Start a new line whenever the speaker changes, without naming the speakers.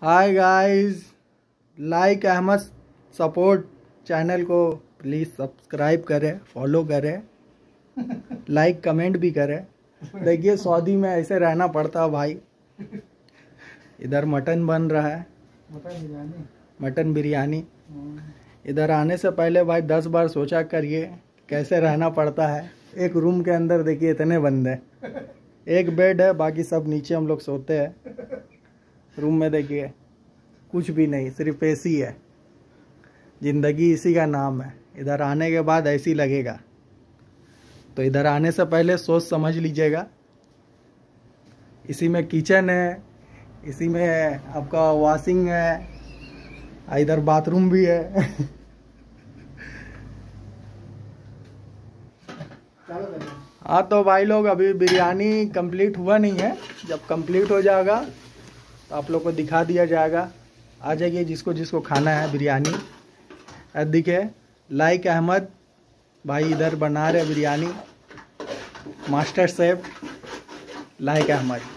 हाय guys, like Ahmed support channel को please subscribe करें, follow करें, लाइक कमेंट भी करें। देखिए सऊदी में ऐसे रहना पड़ता है भाई। इधर मटन बन रहा है, मटन बिरयानी। इधर आने से पहले भाई 10 बार सोचा करिए कैसे रहना पड़ता है। एक रूम के अंदर देखिए इतने बंदे, एक बेड है, बाकी सब नीचे हम लोग सोते हैं। रूम में देखिए कुछ भी नहीं, सिर्फ एसी है। जिंदगी इसी का नाम है। इधर आने के बाद ऐसी लगेगा, तो इधर आने से पहले सोच समझ लीजिएगा। इसी में किचन है, इसी में आपका वॉशिंग है, इधर बाथरूम भी है। हाँ तो भाई लोग, अभी बिरयानी कंप्लीट हुआ नहीं है। जब कंप्लीट हो जाएगा तो आप लोग को दिखा दिया जाएगा। आ जाइए जिसको जिसको खाना है बिरयानी। दिखे लाइक अहमद भाई इधर बना रहे biryani, master chef like Ahmad.